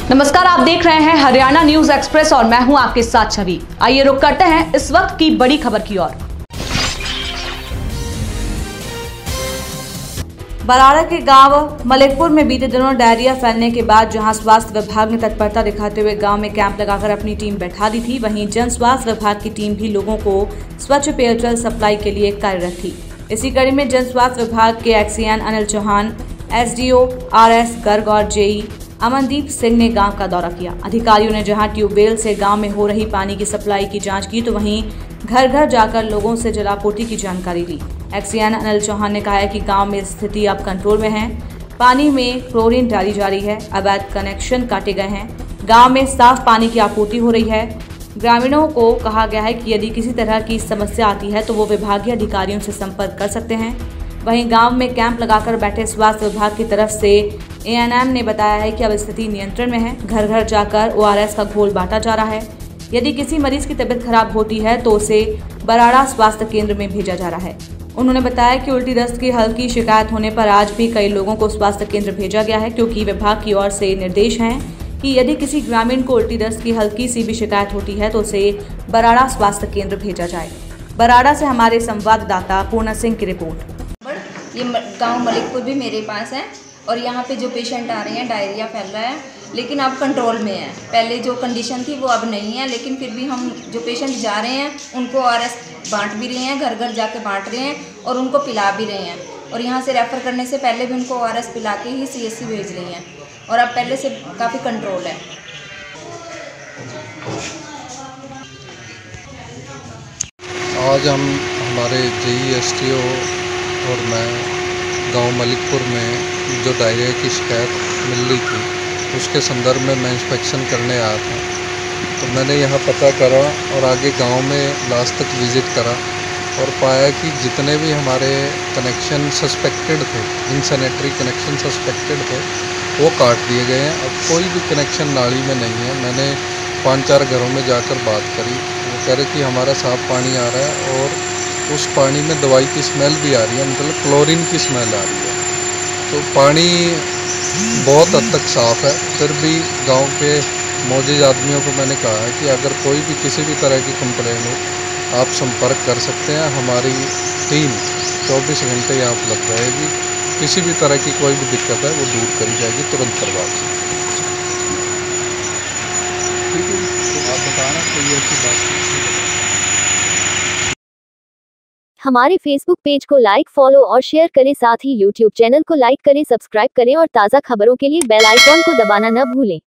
नमस्कार, आप देख रहे हैं हरियाणा न्यूज एक्सप्रेस और मैं हूं आपके साथ छवि। आइए रुक करते हैं इस वक्त की बड़ी खबर की ओर। बराड़ा के गांव मलिकपुर में बीते दिनों डायरिया फैलने के बाद जहां स्वास्थ्य विभाग ने तत्परता दिखाते हुए गांव में कैंप लगाकर अपनी टीम बैठा दी थी, वहीं जन स्वास्थ्य विभाग की टीम भी लोगों को स्वच्छ पेयजल सप्लाई के लिए कार्यरत थी। इसी कड़ी में जन स्वास्थ्य विभाग के XEN Anil Chauhan, SDO RS Garg और जेई अमनदीप सिंह ने गांव का दौरा किया। अधिकारियों ने जहां ट्यूबवेल से गांव में हो रही पानी की सप्लाई की जांच की, तो वहीं घर घर जाकर लोगों से जलापूर्ति की जानकारी ली। एक्सीएन अनिल चौहान ने कहा है कि गांव में स्थिति अब कंट्रोल में है, पानी में क्लोरीन डाली जा रही है, अवैध कनेक्शन काटे गए हैं, गाँव में साफ पानी की आपूर्ति हो रही है। ग्रामीणों को कहा गया है कि यदि किसी तरह की समस्या आती है तो वो विभागीय अधिकारियों से संपर्क कर सकते हैं। वहीं गांव में कैंप लगाकर बैठे स्वास्थ्य विभाग की तरफ से एएनएम ने बताया है कि अब स्थिति नियंत्रण में है। घर घर जाकर ओआरएस का घोल बांटा जा रहा है। यदि किसी मरीज की तबीयत खराब होती है तो उसे बराड़ा स्वास्थ्य केंद्र में भेजा जा रहा है। उन्होंने बताया कि उल्टी दस्त की हल्की शिकायत होने पर आज भी कई लोगों को स्वास्थ्य केंद्र भेजा गया है, क्योंकि विभाग की ओर से निर्देश हैं कि यदि किसी ग्रामीण को उल्टी दस्त की हल्की सी भी शिकायत होती है तो उसे बराड़ा स्वास्थ्य केंद्र भेजा जाए। बराड़ा से हमारे संवाददाता पूर्णा सिंह की रिपोर्ट। ये गांव मलिकपुर भी मेरे पास है और यहाँ पे जो पेशेंट आ रहे हैं डायरिया फैल रहा है, लेकिन अब कंट्रोल में है। पहले जो कंडीशन थी वो अब नहीं है, लेकिन फिर भी हम जो पेशेंट जा रहे हैं उनको ओआरएस बांट भी रहे हैं, घर घर जाके बांट रहे हैं और उनको पिला भी रहे हैं। और यहाँ से रेफ़र करने से पहले भी उनको ओआरएस पिला के ही सीएससी भेज रही हैं और अब पहले से काफ़ी कंट्रोल है। आज हम हमारे जेई एसटीओ और मैं गांव मलिकपुर में जो डायरिया की शिकायत मिल रही थी उसके संदर्भ में मैं इंस्पेक्शन करने आया था। तो मैंने यहाँ पता करा और आगे गांव में लास्ट तक विज़िट करा और पाया कि जितने भी हमारे कनेक्शन सस्पेक्टेड थे, इनसैनिटरी कनेक्शन सस्पेक्टेड थे, वो काट दिए गए हैं। अब कोई भी कनेक्शन नाली में नहीं है। मैंने 5-4 घरों में जाकर बात करी, वो कह रहे कि हमारा साफ़ पानी आ रहा है और उस पानी में दवाई की स्मेल भी आ रही है, मतलब क्लोरीन की स्मेल आ रही है। तो पानी बहुत हद तक साफ़ है। फिर भी गांव के मौजूद आदमियों को मैंने कहा है कि अगर कोई भी किसी भी तरह की कंप्लेन हो आप संपर्क कर सकते हैं। हमारी टीम 24 घंटे यहाँ उपलब्ध रहेगी। किसी भी तरह की कोई भी दिक्कत है वो दूर करी जाएगी तुरंत करवा के। ठीक है, तो आप बताना कोई ऐसी बात नहीं। हमारे फेसबुक पेज को लाइक, फॉलो और शेयर करें। साथ ही यूट्यूब चैनल को लाइक करें, सब्सक्राइब करें और ताज़ा खबरों के लिए बेल आइकॉन को दबाना न भूलें।